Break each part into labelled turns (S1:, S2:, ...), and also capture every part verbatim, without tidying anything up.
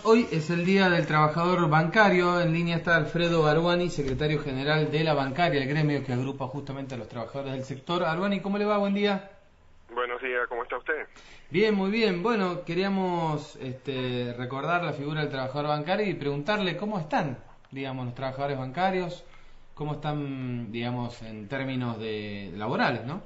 S1: Hoy es el Día del Trabajador Bancario. En línea está Alfredo Aruani, secretario general de la bancaria, el gremio que agrupa justamente a los trabajadores del sector. Aruani, ¿cómo le va? Buen día.
S2: Buenos días, ¿cómo está usted?
S1: Bien, muy bien. Bueno, queríamos este, recordar la figura del trabajador bancario y preguntarle cómo están, digamos, los trabajadores bancarios, cómo están, digamos, en términos de laborales, ¿no?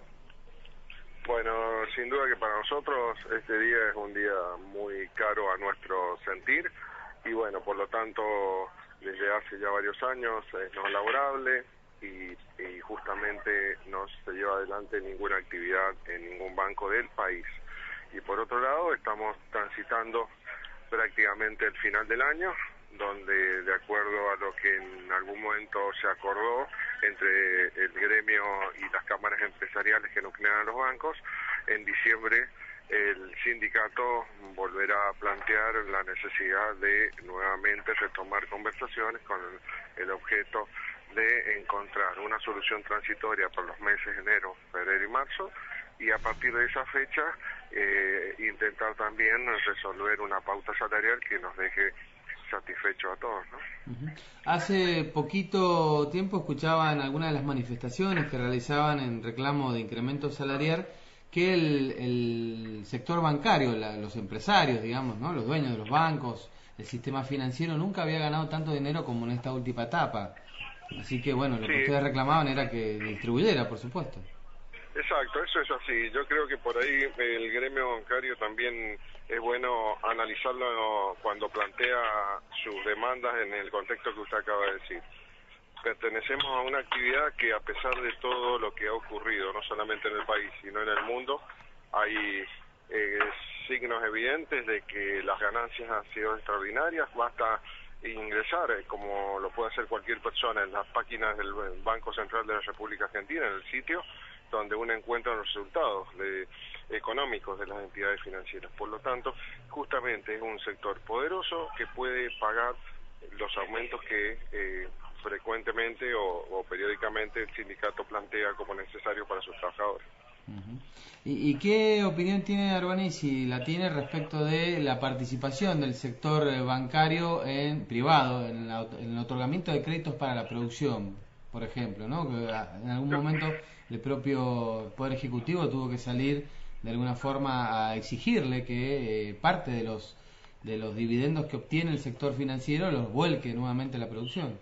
S2: Bueno, sin duda que para nosotros este día es un día muy caro a nuestro sentir y bueno, por lo tanto, desde hace ya varios años es no laborable y, y justamente no se lleva adelante ninguna actividad en ningún banco del país. Y por otro lado, estamos transitando prácticamente el final del año, donde de acuerdo a lo que en algún momento se acordó entre el gremio y las cámaras empresariales que nuclean a los bancos, en diciembre el sindicato volverá a plantear la necesidad de nuevamente retomar conversaciones con el objeto de encontrar una solución transitoria por los meses de enero, febrero y marzo, y a partir de esa fecha eh, intentar también resolver una pauta salarial que nos deje satisfecho a todos, ¿no?
S1: Uh-huh. Hace poquito tiempo escuchaba en algunas de las manifestaciones que realizaban en reclamo de incremento salarial que el, el sector bancario, la, los empresarios, digamos, ¿no? Los dueños de los bancos, el sistema financiero nunca había ganado tanto dinero como en esta última etapa. Así que bueno, lo
S2: Sí.
S1: que ustedes reclamaban era que distribuyera, por supuesto.
S2: Exacto, eso es así. Yo creo que por ahí el gremio bancario también es bueno analizarlo cuando plantea sus demandas en el contexto que usted acaba de decir. Pertenecemos a una actividad que, a pesar de todo lo que ha ocurrido, no solamente en el país, sino en el mundo, hay eh, signos evidentes de que las ganancias han sido extraordinarias. Basta ingresar, eh, como lo puede hacer cualquier persona, en las páginas del Banco Central de la República Argentina, en el sitio donde uno encuentra los resultados de, económicos de las entidades financieras. Por lo tanto, justamente es un sector poderoso que puede pagar los aumentos que eh, frecuentemente o, o periódicamente el sindicato plantea como necesario para sus trabajadores.
S1: Uh-huh. ¿Y, ¿Y qué opinión tiene Aruani, si la tiene, respecto de la participación del sector bancario en privado, en, la, en el otorgamiento de créditos para la producción, por ejemplo, ¿no? Que en algún momento el propio Poder Ejecutivo tuvo que salir de alguna forma a exigirle que eh, parte de los de los dividendos que obtiene el sector financiero los vuelque nuevamente a la producción?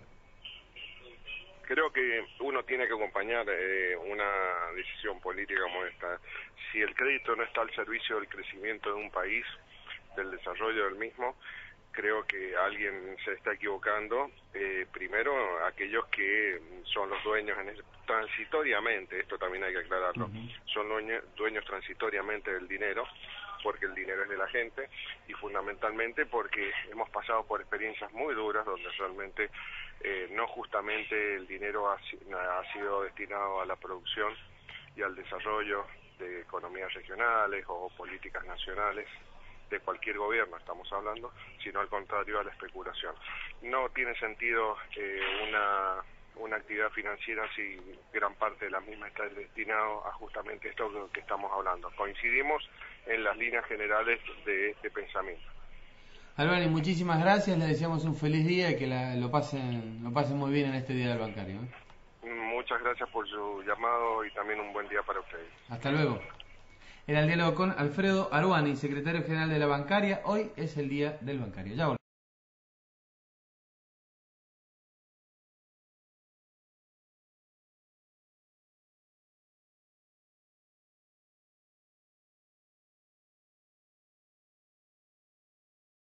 S2: Creo que uno tiene que acompañar eh, una decisión política como esta. Si el crédito no está al servicio del crecimiento de un país, del desarrollo del mismo, creo que alguien se está equivocando. Eh, primero, aquellos que son los dueños en el, transitoriamente, esto también hay que aclararlo, uh-huh. son dueños, dueños transitoriamente del dinero, porque el dinero es de la gente, y fundamentalmente porque hemos pasado por experiencias muy duras donde realmente eh, no justamente el dinero ha, ha sido destinado a la producción y al desarrollo de economías regionales o políticas nacionales de cualquier gobierno estamos hablando, sino al contrario, a la especulación. No tiene sentido eh, una, una actividad financiera si gran parte de la misma está destinado a justamente esto que estamos hablando. Coincidimos en las líneas generales de este pensamiento.
S1: Aruani, muchísimas gracias, le deseamos un feliz día y que la, lo pasen lo pasen muy bien en este Día del Bancario, ¿eh?
S2: Muchas gracias por su llamado y también un buen día para ustedes.
S1: Hasta luego. Era el diálogo con Alfredo Aruani, secretario general de la bancaria. Hoy es el Día del Bancario. Ya volvemos.